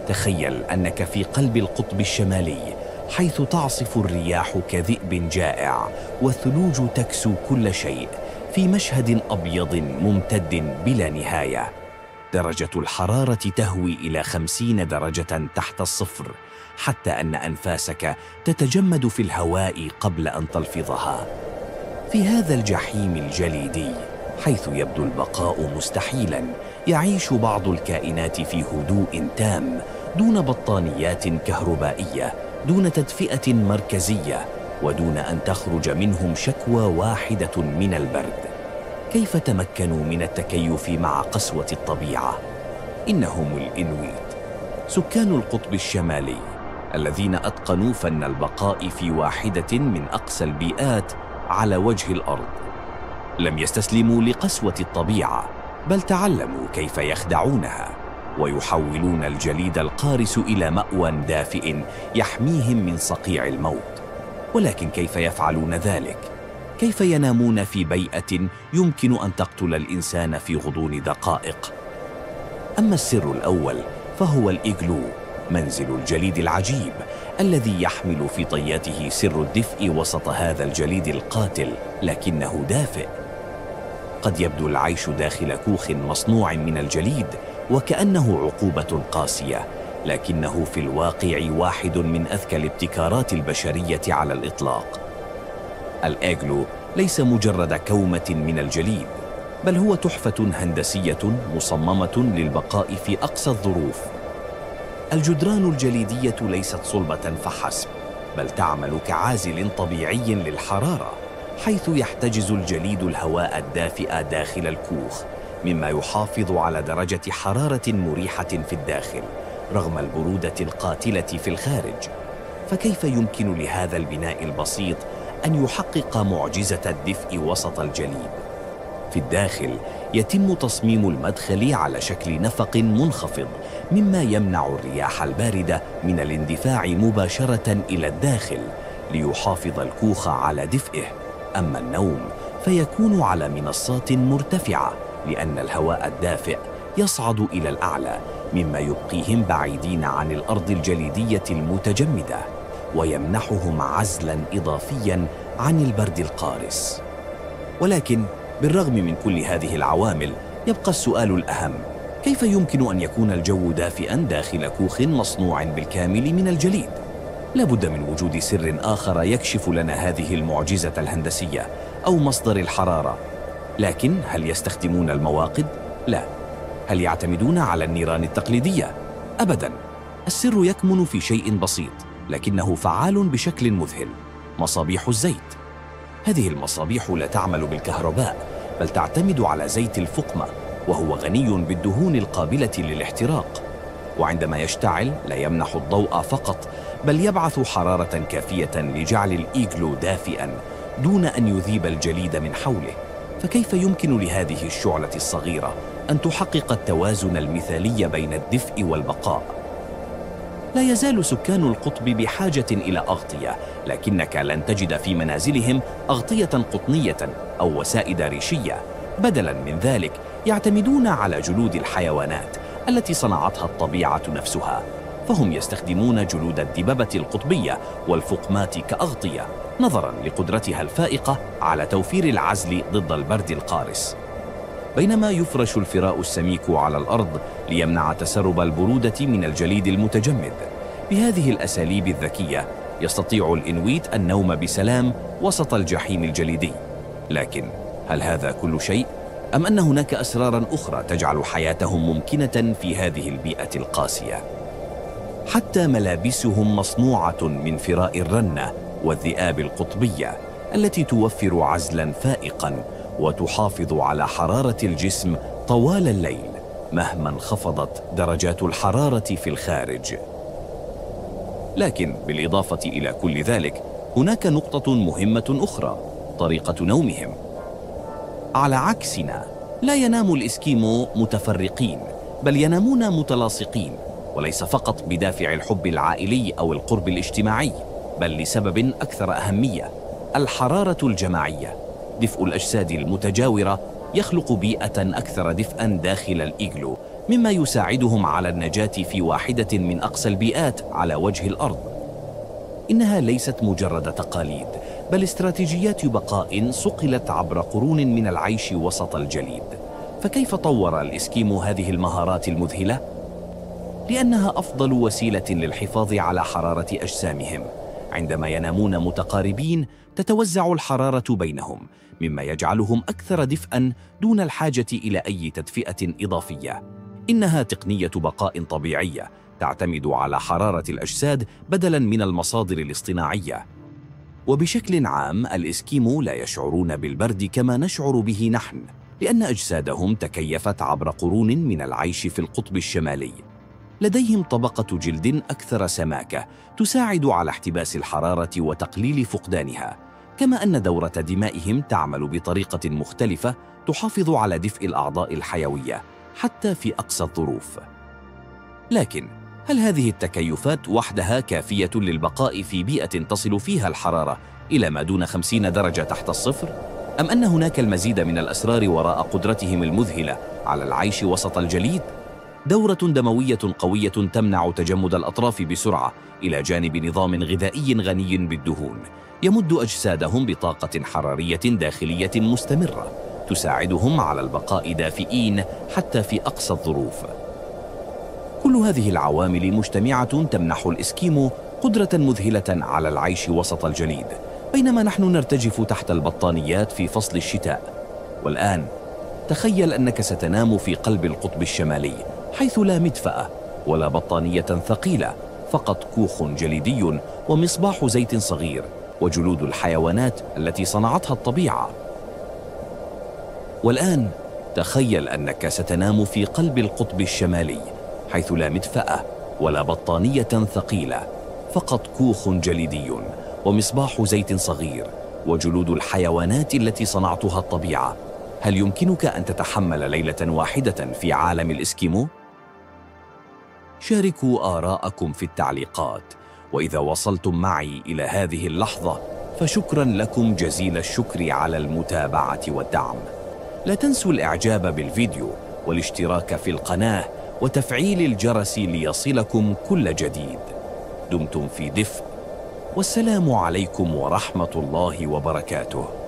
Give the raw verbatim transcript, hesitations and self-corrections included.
تخيل أنك في قلب القطب الشمالي، حيث تعصف الرياح كذئب جائع والثلوج تكسو كل شيء، في مشهد أبيض ممتد بلا نهاية. درجة الحرارة تهوي إلى خمسين درجة تحت الصفر، حتى أن أنفاسك تتجمد في الهواء قبل أن تلفظها. في هذا الجحيم الجليدي، حيث يبدو البقاء مستحيلاً، يعيش بعض الكائنات في هدوء تام، دون بطانيات كهربائية، دون تدفئة مركزية، ودون أن تخرج منهم شكوى واحدة من البرد. كيف تمكنوا من التكيف مع قسوة الطبيعة؟ إنهم الإنويت، سكان القطب الشمالي، الذين أتقنوا فن البقاء في واحدة من أقسى البيئات على وجه الأرض. لم يستسلموا لقسوة الطبيعة، بل تعلموا كيف يخدعونها، ويحولون الجليد القارس إلى مأوى دافئ يحميهم من صقيع الموت. ولكن كيف يفعلون ذلك؟ كيف ينامون في بيئة يمكن أن تقتل الإنسان في غضون دقائق؟ أما السر الأول فهو الإيغلو، منزل الجليد العجيب الذي يحمل في طياته سر الدفء وسط هذا الجليد القاتل، لكنه دافئ. قد يبدو العيش داخل كوخ مصنوع من الجليد وكأنه عقوبة قاسية، لكنه في الواقع واحد من أذكى الابتكارات البشرية على الإطلاق. الإيغلو ليس مجرد كومة من الجليد، بل هو تحفة هندسية مصممة للبقاء في أقصى الظروف. الجدران الجليدية ليست صلبة فحسب، بل تعمل كعازل طبيعي للحرارة، حيث يحتجز الجليد الهواء الدافئ داخل الكوخ، مما يحافظ على درجة حرارة مريحة في الداخل رغم البرودة القاتلة في الخارج. فكيف يمكن لهذا البناء البسيط أن يحقق معجزة الدفء وسط الجليد؟ في الداخل يتم تصميم المدخل على شكل نفق منخفض، مما يمنع الرياح الباردة من الاندفاع مباشرة إلى الداخل، ليحافظ الكوخ على دفئه. أما النوم فيكون على منصات مرتفعة، لأن الهواء الدافئ يصعد إلى الأعلى، مما يبقيهم بعيدين عن الأرض الجليدية المتجمدة، ويمنحهم عزلاً إضافياً عن البرد القارس. ولكن بالرغم من كل هذه العوامل، يبقى السؤال الأهم: كيف يمكن أن يكون الجو دافئاً داخل كوخ مصنوع بالكامل من الجليد؟ لابد من وجود سر آخر يكشف لنا هذه المعجزة الهندسية، أو مصدر الحرارة. لكن هل يستخدمون المواقد؟ لا. هل يعتمدون على النيران التقليدية؟ أبداً. السر يكمن في شيء بسيط لكنه فعال بشكل مذهل: مصابيح الزيت. هذه المصابيح لا تعمل بالكهرباء، بل تعتمد على زيت الفقمة، وهو غني بالدهون القابلة للاحتراق. وعندما يشتعل لا يمنح الضوء فقط، بل يبعث حرارة كافية لجعل الإيغلو دافئاً دون أن يذيب الجليد من حوله. فكيف يمكن لهذه الشعلة الصغيرة أن تحقق التوازن المثالي بين الدفء والبقاء؟ لا يزال سكان القطب بحاجة إلى أغطية، لكنك لن تجد في منازلهم أغطية قطنية أو وسائد ريشية. بدلاً من ذلك يعتمدون على جلود الحيوانات التي صنعتها الطبيعة نفسها، فهم يستخدمون جلود الدببة القطبية والفقمات كأغطية، نظراً لقدرتها الفائقة على توفير العزل ضد البرد القارس. بينما يفرش الفراء السميك على الأرض ليمنع تسرب البرودة من الجليد المتجمد. بهذه الأساليب الذكية يستطيع الإنويت النوم بسلام وسط الجحيم الجليدي. لكن هل هذا كل شيء؟ أم أن هناك أسراراً أخرى تجعل حياتهم ممكنة في هذه البيئة القاسية؟ حتى ملابسهم مصنوعة من فراء الرنة والذئاب القطبية، التي توفر عزلاً فائقاً وتحافظ على حرارة الجسم طوال الليل مهما انخفضت درجات الحرارة في الخارج. لكن بالإضافة إلى كل ذلك، هناك نقطة مهمة أخرى: طريقة نومهم. على عكسنا، لا ينام الإسكيمو متفرقين، بل ينامون متلاصقين، وليس فقط بدافع الحب العائلي أو القرب الاجتماعي، بل لسبب أكثر أهمية: الحرارة الجماعية. دفء الأجساد المتجاورة يخلق بيئة أكثر دفئاً داخل الإيغلو، مما يساعدهم على النجاة في واحدة من أقصى البيئات على وجه الأرض. إنها ليست مجرد تقاليد، بل استراتيجيات بقاء صقلت عبر قرون من العيش وسط الجليد. فكيف طور الإسكيمو هذه المهارات المذهلة؟ لأنها أفضل وسيلة للحفاظ على حرارة أجسامهم. عندما ينامون متقاربين تتوزع الحرارة بينهم، مما يجعلهم أكثر دفئاً دون الحاجة إلى أي تدفئة إضافية. إنها تقنية بقاء طبيعية تعتمد على حرارة الأجساد بدلاً من المصادر الاصطناعية. وبشكل عام الإسكيمو لا يشعرون بالبرد كما نشعر به نحن، لأن أجسادهم تكيفت عبر قرون من العيش في القطب الشمالي. لديهم طبقة جلد أكثر سماكة تساعد على احتباس الحرارة وتقليل فقدانها، كما أن دورة دمائهم تعمل بطريقة مختلفة تحافظ على دفء الأعضاء الحيوية حتى في أقصى الظروف. لكن هل هذه التكيفات وحدها كافية للبقاء في بيئة تصل فيها الحرارة إلى ما دون خمسين درجة تحت الصفر؟ أم أن هناك المزيد من الأسرار وراء قدرتهم المذهلة على العيش وسط الجليد؟ دورة دموية قوية تمنع تجمد الأطراف بسرعة، إلى جانب نظام غذائي غني بالدهون يمد أجسادهم بطاقة حرارية داخلية مستمرة تساعدهم على البقاء دافئين حتى في أقصى الظروف. كل هذه العوامل مجتمعة تمنح الإسكيمو قدرة مذهلة على العيش وسط الجليد، بينما نحن نرتجف تحت البطانيات في فصل الشتاء. والآن تخيل أنك ستنام في قلب القطب الشمالي، حيث لا مدفأة ولا بطانية ثقيلة، فقط كوخ جليدي ومصباح زيت صغير وجلود الحيوانات التي صنعتها الطبيعة. والآن تخيل أنك ستنام في قلب القطب الشمالي، حيث لا مدفأة ولا بطانية ثقيلة، فقط كوخ جليدي ومصباح زيت صغير وجلود الحيوانات التي صنعتها الطبيعة. هل يمكنك أن تتحمل ليلة واحدة في عالم الإسكيمو؟ شاركوا آراءكم في التعليقات، وإذا وصلتم معي إلى هذه اللحظة فشكرا لكم جزيل الشكر على المتابعة والدعم. لا تنسوا الإعجاب بالفيديو والاشتراك في القناة وتفعيل الجرس ليصلكم كل جديد. دمتم في دفء، والسلام عليكم ورحمة الله وبركاته.